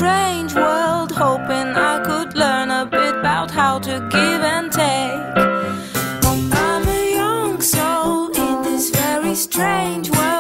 strange world, hoping I could learn a bit about how to give and take. I'm a young soul in this very strange world.